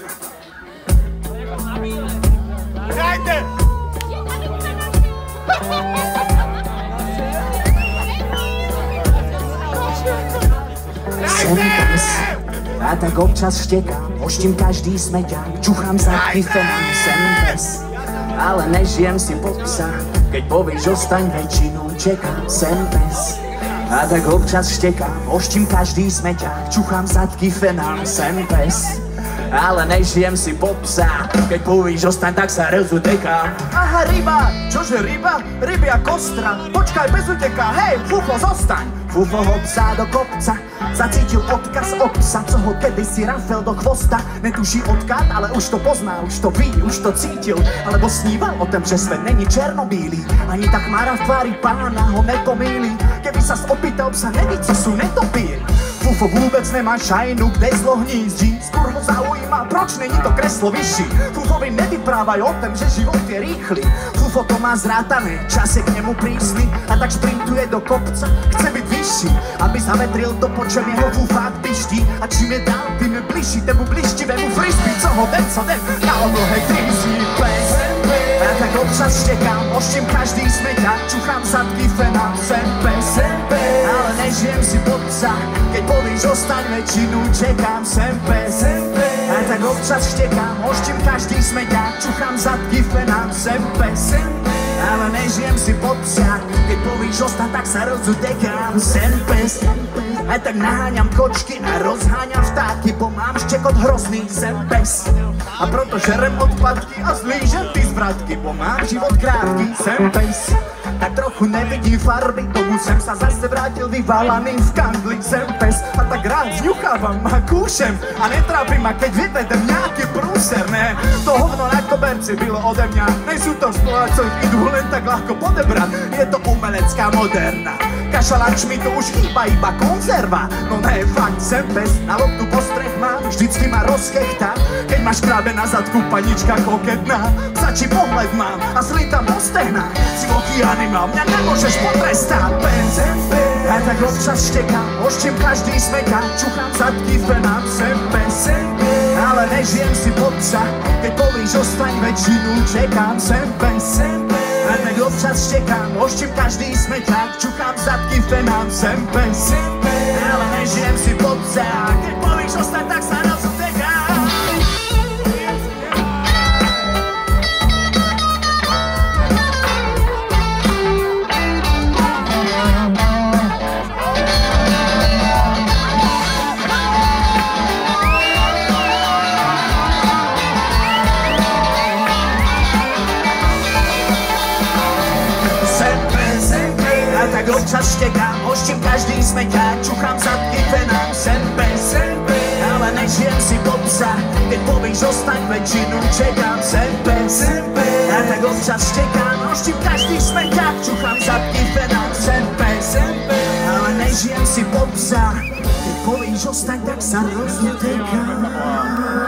Dajte! Ja tak občas štekám, oštím každý smeťák, čuchám zadky fenám sem bez. Ale nežijem si pod psa, keď povieš ostaň väčšinu, čekám sem bez. Ja tak občas štekám, oštím každý smeťák, čuchám zadky fenám sem bez. Ale nežijem si pod psa, keď povieš ostaň, tak sa rozudekám. Aha, ryba, čože ryba? Rybia kostra, počkaj bez uteka, hej, fufo, zostaň. Fufo ho psa do kopca, zacítil odkaz od psa, co ho kedysi rafel do chvosta. Netuší odkiaľ, ale už to pozná, už to ví, už to cítil. Alebo sníval o tom, že svet není černobílý, ani tak mára v tvári pána ho nepomýli. Keby sa opýtal psa, neví, co sú netopíry. Fufo vôbec nemá šajnu, kde zlo hnízdí. Skôr ho zaujíma, proč není to kreslo vyšší. Fufovi nevyprávaj o tom, že život je rýchly. Fufo to má zrátané, čas je k nemu prísny. A tak šprintuje do kopca, chce byť vyšší. Aby zavetril to, po čom jeho fufák piští. A čím je dál, tým je bližší tému blištivému frisbee. Co ho den, na oblohe kríží pes. Ja tak občas štekám, oštím každý smeťák, čuchám zadky fenám sem pes. Ale nežijem si pod psa, keď povíš ostaň väčšinu, čekám sem pes. Ja tak občas štekám, oštím každý smeťák, čuchám zadky fenám sem pes. Ale nežijem si pod psa, keď povíš ostaň, tak sa rozudekám sem pes. A tak naháňam kočky a rozháňam vtáky, bo mám štekot hrozný sem pes. A proto žerem odpadky a zlížem ty zvratky, bo mám život krátky sem pes. Tak trochu nevidím farby, tomu sem sa zase vrátil vyvalaný v kandli sem pes. A tak rád zňuchávam a kúšem a netrápi ma, keď vyvedem nejaký prúser, ne. To hovno na koberci bylo ode mňa, nejsú to spolá, co ich idú len tak ľahko podebrať. Je to umelecká moderna, kašalač mi to už chýba iba konzerva. No ne, fakt sem pes, na loptu postreh mám, vždycky ma rozchechtá. Keď máš práve na zadku panička koketná, psačí pohled mám a slítam do stehna. Si vlký animál, mňa nemôžeš potrestať, pes. Ja tak občas štekám, oštím každý smeťák, čuchám zadky fenám sem pes. Ale nežijem si pod psa, keď povíš ostaň väčšinu, čekám sem pes. Ja tak občas štekám, oštím každý smeťák, čuchám zadky fenám sem pes. Ale nežijem si pod psa, keď povíš ostaň, tak sa rozudekám. Tak občas štekám, oštím každý smeťák, čuchám zadky fenám sem pes. Ale nežijem si pod psa, keď povíš ostaň väčšinu, čekám sem pes. Ja tak občas štekám, oštím každý smeťák, čuchám zadky fenám sem pes. Ale nežijem si pod psa, keď povíš ostaň, tak sa rozudekám.